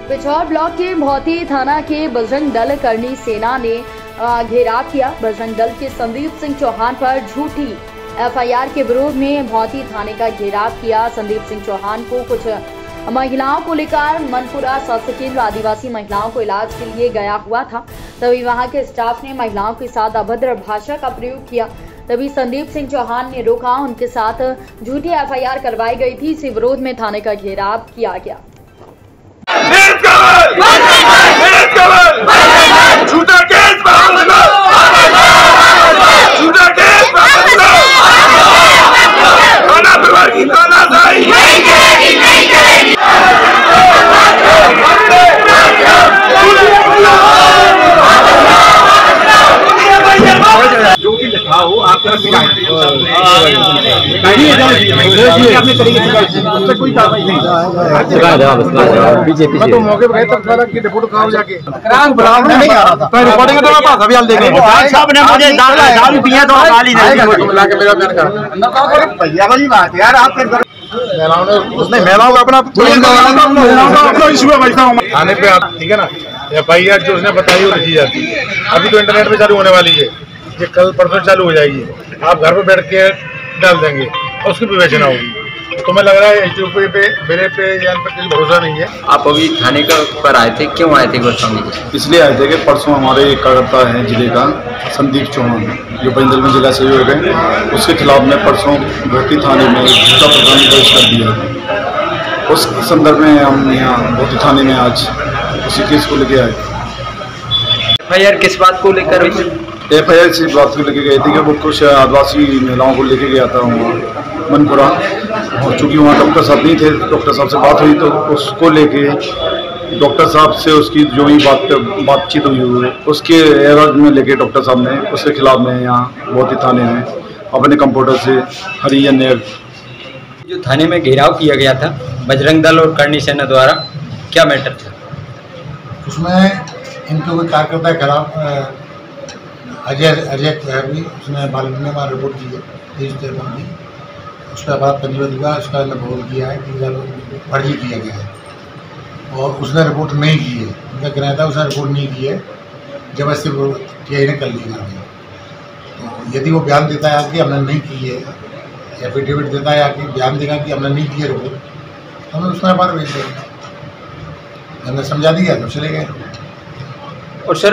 Pichhore block के भौती थाना के बजरंग दल करनी सेना ने घेराव किया। बजरंग दल के संदीप सिंह चौहान पर झूठी एफआईआर के विरोध में भौती थाने का घेराव किया। संदीप सिंह चौहान को कुछ महिलाओं को लेकर मनपुरा स्वास्थ्य केंद्र आदिवासी महिलाओं को इलाज के लिए गया हुआ था। तभी वहां के स्टाफ ने महिलाओं के साथ अभद्र भाषा का प्रयोग किया। तभी संदीप सिंह चौहान ने रोका, उनके साथ झूठी एफआईआर करवाई गई थी। इसी विरोध में थाने का घेराव किया गया। झूठा केस जो भी लिखा हो आपका कोई कार्रवाई नहीं। मैं तो मौके पर तब था कि रिपोर्ट कहाँ जाके नहीं आ रहा था। तो रिपोर्टिंग तो पास अभी हाल देखेंगे। साहब ने मुझे दारू पिया तो गाली नहीं मिला के मेरा बयान कर भैया वाली बात यार। आप महिलाओं ने उसने महिलाओं का अपना इशू है भाई साहब थाने पे आप ठीक है ना। एफआईआर जो उसने बताई वो लिखी जाती है। अभी तो इंटरनेट पे चालू होने वाली है, ये कल परसों चालू हो जाएगी। आप घर पे बैठ के डाल देंगे और उसकी विवेचना होगी। तो मैं लग रहा है एसडीओ पे मेरे पे या इन पर कोई भरोसा नहीं है। आप अभी थाने का पर आए थे, क्यों आए थे? इसलिए आए थे कि परसों हमारे एक कार्यकर्ता है जिले का संदीप चौहान जो बंदल जिला सहयोग है, उसके खिलाफ में परसों भौती थाने में झूठा प्रकरण दर्ज कर दिया। उस संदर्भ में हम यहाँ भौती थाने में आज उसी केस को लेके आए। एफआईआर किस बात को लेकर? एफआईआर इसी बात को लेके गए थे कि वो कुछ आदिवासी महिलाओं को लेके गया था वहाँ मनपुरा, और चूँकि वहाँ डॉक्टर साहब नहीं थे, डॉक्टर साहब से बात हुई तो उसको लेके डॉक्टर साहब से उसकी जो भी बातचीत हुई है उसके एवज में लेके डॉक्टर साहब ने उसके खिलाफ में यहाँ भौती थाने में अपने कंप्यूटर से हरियाणा जो थाने में घेराव किया गया था बजरंग दल और करनी सेना द्वारा, क्या मैटर था उसमें? इनके कोई कार्यकर्ता के खिलाफ अजय भी उसने बालगंगा में रिपोर्ट की है 23 की। उस पर अपराध पंजीबद्ध हुआ, उसका बोल किया है कि फर्जी किया गया है और उसने रिपोर्ट नहीं की है। उनका कहना था उसने रिपोर्ट नहीं की है, जबरदस्ती टीआई ने कर ली है। तो यदि वो बयान देता है कि हमने नहीं की है, एफिडेविट देता है कि बयान देगा कि हमने नहीं की है रिपोर्ट, तो हमने उसका बार भेज देंगे। हमने समझा दिया तो चले गए। और सर